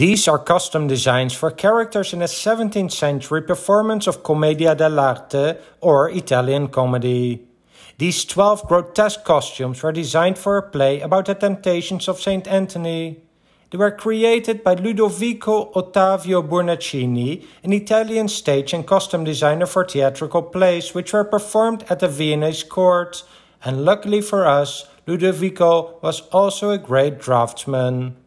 These are custom designs for characters in a 17th century performance of Commedia dell'arte or Italian comedy. These 12 grotesque costumes were designed for a play about the temptations of Saint Anthony. They were created by Ludovico Ottavio Burnacini, an Italian stage and costume designer for theatrical plays which were performed at the Viennese court. And luckily for us, Ludovico was also a great draftsman.